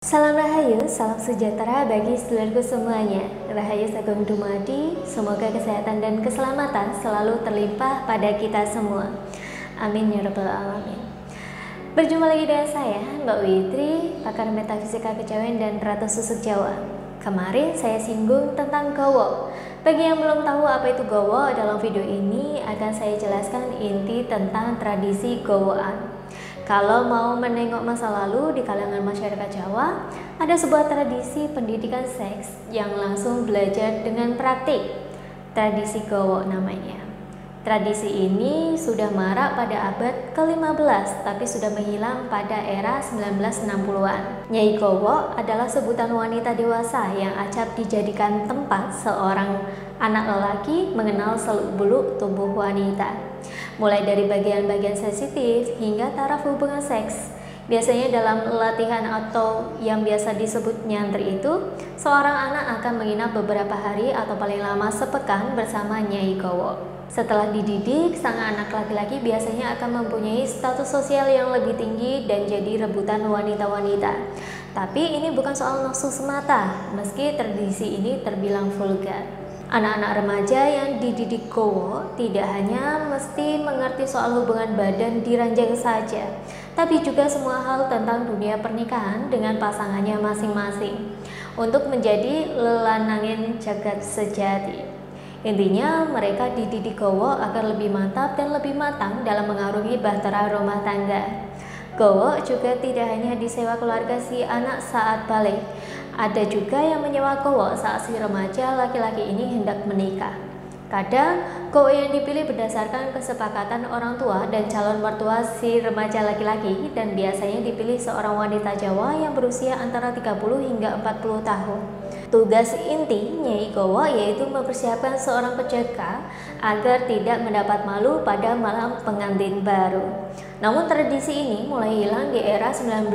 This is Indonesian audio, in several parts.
Salam Rahayu, salam sejahtera bagi sedulurku semuanya. Rahayu Sagung Dumadi, semoga kesehatan dan keselamatan selalu terlimpah pada kita semua. Amin ya rabbal alamin. Berjumpa lagi dengan saya, Mbak Witri, pakar metafisika kejawen dan Ratu Susuk Jawa. Kemarin saya singgung tentang gowo. Bagi yang belum tahu apa itu gowo, dalam video ini akan saya jelaskan inti tentang tradisi gowoan. Kalau mau menengok masa lalu di kalangan masyarakat Jawa, ada sebuah tradisi pendidikan seks yang langsung belajar dengan praktik. Tradisi gowo namanya. Tradisi ini sudah marak pada abad ke-15, tapi sudah menghilang pada era 1960-an. Nyai Gowo adalah sebutan wanita dewasa yang acap dijadikan tempat seorang anak lelaki mengenal seluk-beluk tubuh wanita. Mulai dari bagian-bagian sensitif hingga taraf hubungan seks. Biasanya dalam latihan atau yang biasa disebut nyantri itu, seorang anak akan menginap beberapa hari atau paling lama sepekan bersama Nyai Gowo. Setelah dididik, sang anak laki-laki biasanya akan mempunyai status sosial yang lebih tinggi dan jadi rebutan wanita-wanita. Tapi ini bukan soal nafsu semata, meski tradisi ini terbilang vulgar. Anak-anak remaja yang dididik Gowo tidak hanya mesti mengerti soal hubungan badan di ranjang saja, tapi juga semua hal tentang dunia pernikahan dengan pasangannya masing-masing untuk menjadi lelanangin jagat sejati. Intinya mereka dididik Gowo agar lebih mantap dan lebih matang dalam mengarungi bahtera rumah tangga. Gowo juga tidak hanya disewa keluarga si anak saat balik. Ada juga yang menyewa gowo saat si remaja laki-laki ini hendak menikah. Kadang, gowo yang dipilih berdasarkan kesepakatan orang tua dan calon mertua si remaja laki-laki, dan biasanya dipilih seorang wanita Jawa yang berusia antara 30 hingga 40 tahun. Tugas inti Nyai Gowo yaitu mempersiapkan seorang penjaga agar tidak mendapat malu pada malam pengantin baru. Namun tradisi ini mulai hilang di era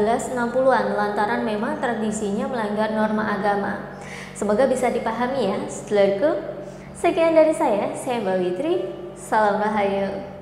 1960-an lantaran memang tradisinya melanggar norma agama. Semoga bisa dipahami ya, sedulurku. Sekian dari saya Mbak Witri. Salam Rahayu.